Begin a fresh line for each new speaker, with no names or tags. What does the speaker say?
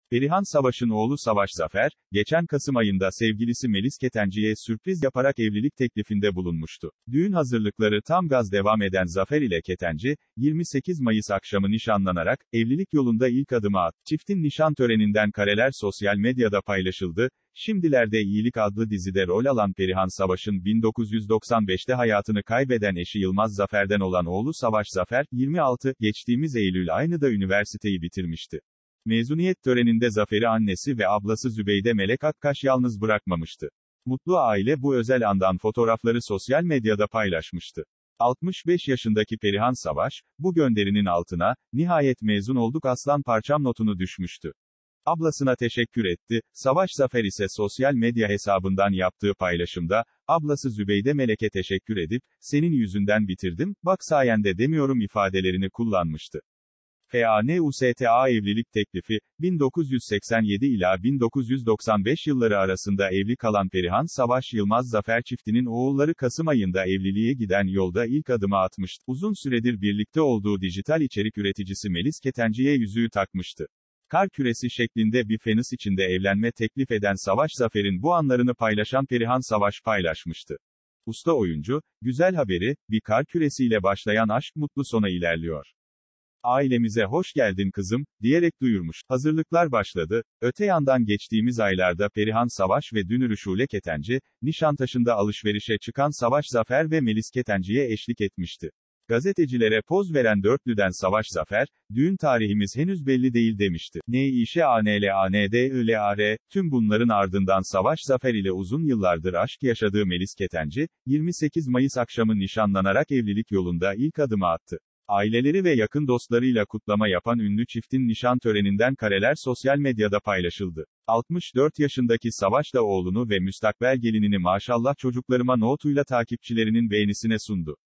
Perihan Savaş'ın oğlu Savaş Zafer, geçen Kasım ayında sevgilisi Melis Ketenci'ye sürpriz yaparak evlilik teklifinde bulunmuştu. Düğün hazırlıkları tam gaz devam eden Zafer ile Ketenci, 28 Mayıs akşamı nişanlanarak, evlilik yolunda ilk adımı attı. Çiftin nişan töreninden kareler sosyal medyada paylaşıldı. Şimdilerde İyilik adlı dizide rol alan Perihan Savaş'ın 1995'te hayatını kaybeden eşi Yılmaz Zafer'den olan oğlu Savaş Zafer, 26, geçtiğimiz Eylül aynı da üniversiteyi bitirmişti. Mezuniyet töreninde Zafer'i annesi ve ablası Zübeyde Melek Akkaş yalnız bırakmamıştı. Mutlu aile bu özel andan fotoğrafları sosyal medyada paylaşmıştı. 65 yaşındaki Perihan Savaş, bu gönderinin altına, "Nihayet mezun olduk aslan parçam" notunu düşmüştü. Ablasına teşekkür etti. Savaş Zafer ise sosyal medya hesabından yaptığı paylaşımda, ablası Zübeyde Melek'e teşekkür edip, "Senin yüzünden bitirdim, bak sayende demiyorum" ifadelerini kullanmıştı. FANUSTA evlilik teklifi, 1987 ila 1995 yılları arasında evli kalan Perihan Savaş Yılmaz Zafer çiftinin oğulları Kasım ayında evliliğe giden yolda ilk adımı atmıştı. Uzun süredir birlikte olduğu dijital içerik üreticisi Melis Ketenci'ye yüzüğü takmıştı. Kar küresi şeklinde bir fenus içinde evlenme teklif eden Savaş Zafer'in bu anlarını paylaşan Perihan Savaş paylaşmıştı. Usta oyuncu, "Güzel haberi, bir kar küresiyle başlayan aşk mutlu sona ilerliyor. Ailemize hoş geldin kızım" diyerek duyurmuş. Hazırlıklar başladı. Öte yandan geçtiğimiz aylarda Perihan Savaş ve dünürü Şule Ketenci, Nişantaşı'nda alışverişe çıkan Savaş Zafer ve Melis Ketenci'ye eşlik etmişti. Gazetecilere poz veren dörtlüden Savaş Zafer, "Düğün tarihimiz henüz belli değil" demişti. NİŞANLANDILAR, tüm bunların ardından Savaş Zafer ile uzun yıllardır aşk yaşadığı Melis Ketenci, 28 Mayıs akşamı nişanlanarak evlilik yolunda ilk adımı attı. Aileleri ve yakın dostlarıyla kutlama yapan ünlü çiftin nişan töreninden kareler sosyal medyada paylaşıldı. 64 yaşındaki Savaş da oğlunu ve müstakbel gelinini "maşallah çocuklarıma" notuyla takipçilerinin beğenisine sundu.